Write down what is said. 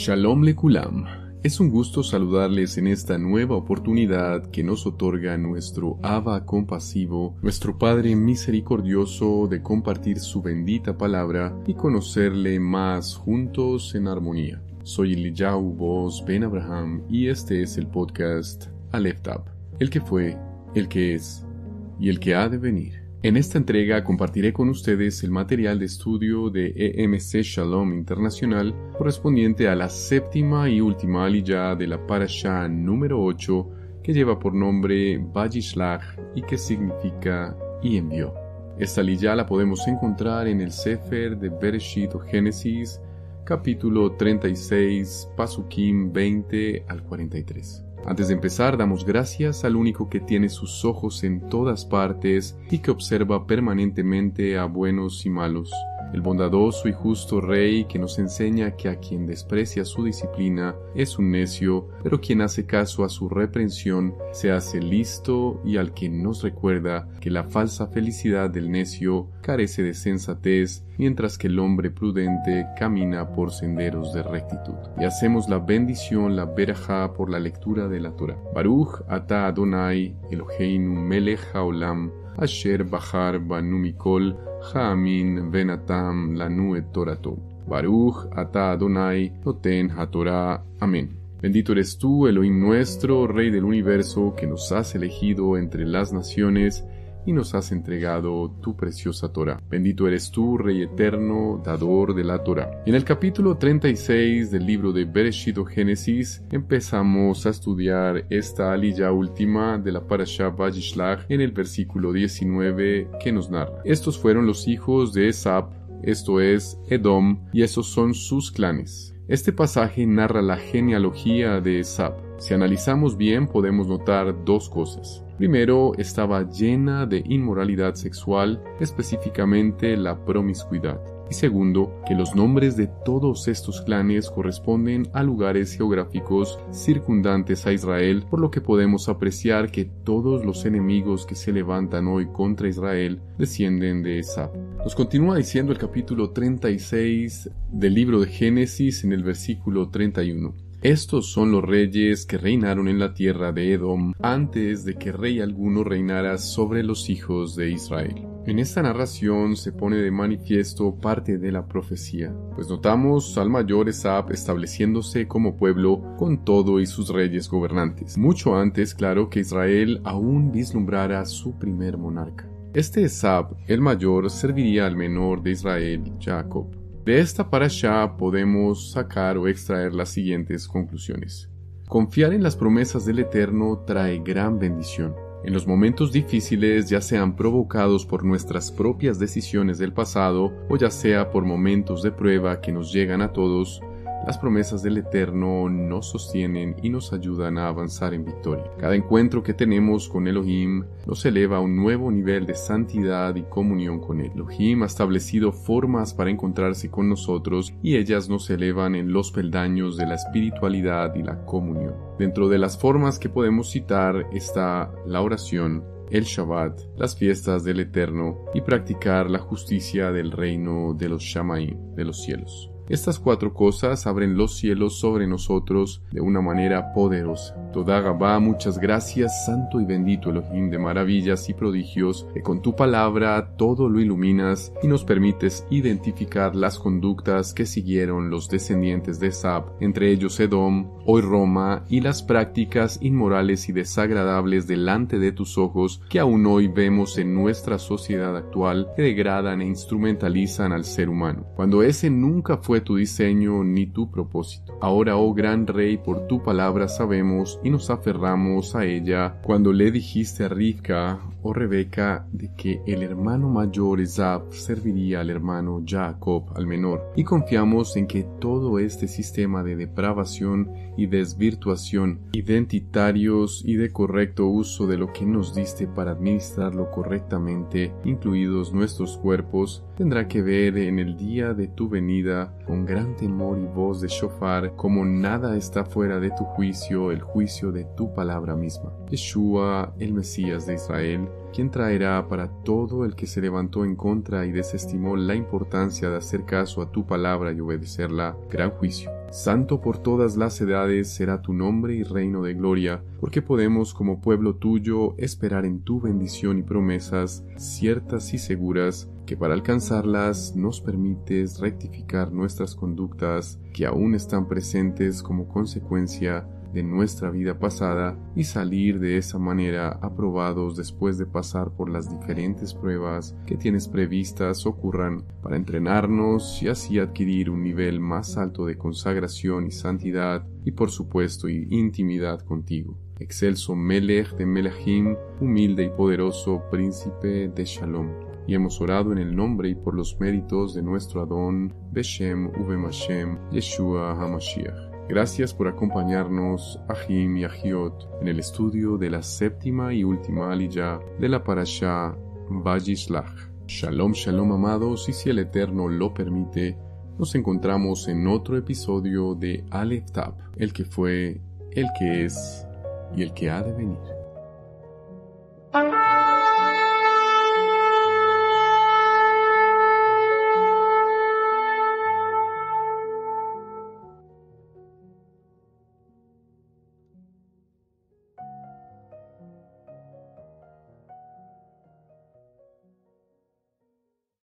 Shalom Lekulam. Es un gusto saludarles en esta nueva oportunidad que nos otorga nuestro Abba compasivo, nuestro Padre misericordioso, de compartir su bendita palabra y conocerle más juntos en armonía. Soy Eliyahu Boz Ben Abraham y este es el podcast Aleph Tab, el que fue, el que es y el que ha de venir. En esta entrega compartiré con ustedes el material de estudio de EMC Shalom Internacional correspondiente a la séptima y última aliyah de la parashá número 8 que lleva por nombre Vayishlach y que significa y envió. Esta aliyah la podemos encontrar en el Sefer de Bereshit o Génesis, capítulo 36, Pasukim 20 al 43. Antes de empezar, damos gracias al único que tiene sus ojos en todas partes y que observa permanentemente a buenos y malos, el bondadoso y justo Rey que nos enseña que a quien desprecia su disciplina es un necio, pero quien hace caso a su reprensión se hace listo, y al que nos recuerda que la falsa felicidad del necio carece de sensatez, mientras que el hombre prudente camina por senderos de rectitud. Y hacemos la bendición, la berajá, por la lectura de la Torah. Baruch ata Adonai Eloheinu melech haolam asher bachar banu mikol ha'amin venatam lanu et torato. Baruch ata Adonai noten haTorah. Amén. Bendito eres tú, Elohim nuestro, Rey del universo, que nos has elegido entre las naciones y nos has entregado tu preciosa Torah. Bendito eres tú, Rey eterno, dador de la Torah. En el capítulo 36 del libro de Bereshit o Génesis empezamos a estudiar esta aliyah última de la parashá Vayishlach en el versículo 19 que nos narra: estos fueron los hijos de Esab, esto es, Edom, y esos son sus clanes. Este pasaje narra la genealogía de Esab. Si analizamos bien, podemos notar dos cosas. Primero, estaba llena de inmoralidad sexual, específicamente la promiscuidad. Y segundo, que los nombres de todos estos clanes corresponden a lugares geográficos circundantes a Israel, por lo que podemos apreciar que todos los enemigos que se levantan hoy contra Israel descienden de Esab. Nos continúa diciendo el capítulo 36 del libro de Génesis en el versículo 31. Estos son los reyes que reinaron en la tierra de Edom antes de que rey alguno reinara sobre los hijos de Israel. En esta narración se pone de manifiesto parte de la profecía, pues notamos al mayor Esab estableciéndose como pueblo con todo y sus reyes gobernantes, mucho antes, claro, que Israel aún vislumbrara su primer monarca. Este Esab, el mayor, serviría al menor de Israel, Jacob. De esta parashá podemos sacar o extraer las siguientes conclusiones. Confiar en las promesas del Eterno trae gran bendición. En los momentos difíciles, ya sean provocados por nuestras propias decisiones del pasado o ya sea por momentos de prueba que nos llegan a todos, las promesas del Eterno nos sostienen y nos ayudan a avanzar en victoria. Cada encuentro que tenemos con Elohim nos eleva a un nuevo nivel de santidad y comunión con Él. Elohim ha establecido formas para encontrarse con nosotros y ellas nos elevan en los peldaños de la espiritualidad y la comunión. Dentro de las formas que podemos citar está la oración, el Shabbat, las fiestas del Eterno y practicar la justicia del reino de los Shamaim, de los cielos. Estas cuatro cosas abren los cielos sobre nosotros de una manera poderosa. Toda Gabá, muchas gracias, santo y bendito Elohim de maravillas y prodigios, que con tu palabra todo lo iluminas y nos permites identificar las conductas que siguieron los descendientes de Esab, entre ellos Edom, hoy Roma, y las prácticas inmorales y desagradables delante de tus ojos que aún hoy vemos en nuestra sociedad actual, que degradan e instrumentalizan al ser humano, cuando ese nunca fue tu diseño ni tu propósito. Ahora, oh gran Rey, por tu palabra sabemos y nos aferramos a ella cuando le dijiste a Rivka o Rebeca de que el hermano mayor Esab serviría al hermano Jacob, al menor, y confiamos en que todo este sistema de depravación y desvirtuación, identitarios y de correcto uso de lo que nos diste para administrarlo correctamente, incluidos nuestros cuerpos, tendrá que ver en el día de tu venida con gran temor y voz de shofar, como nada está fuera de tu juicio, el juicio de tu palabra misma. Yeshua, el Mesías de Israel, quien traerá para todo el que se levantó en contra y desestimó la importancia de hacer caso a tu palabra y obedecerla, gran juicio. Santo por todas las edades será tu nombre y reino de gloria, porque podemos como pueblo tuyo esperar en tu bendición y promesas ciertas y seguras, que para alcanzarlas nos permites rectificar nuestras conductas que aún están presentes como consecuencia de nuestra vida pasada y salir de esa manera aprobados después de pasar por las diferentes pruebas que tienes previstas ocurran para entrenarnos y así adquirir un nivel más alto de consagración y santidad y por supuesto intimidad contigo. Excelso Melech de Melachim, humilde y poderoso príncipe de Shalom. Y hemos orado en el nombre y por los méritos de nuestro Adón, Beshem Ubemashem, Yeshua HaMashiach. Gracias por acompañarnos, Ahim y Ahiot, en el estudio de la séptima y última aliyá de la parashá Vayishlach. Shalom, shalom amados, y si el Eterno lo permite, nos encontramos en otro episodio de Aleph Tab, el que fue, el que es y el que ha de venir.